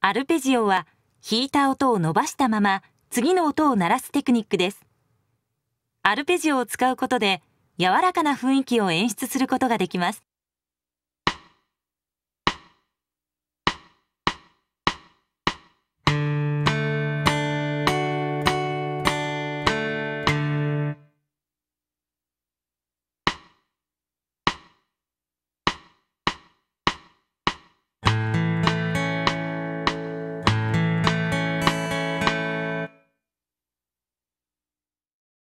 アルペジオは弾いた音を伸ばしたまま次の音を鳴らすテクニックです。アルペジオを使うことで柔らかな雰囲気を演出することができます。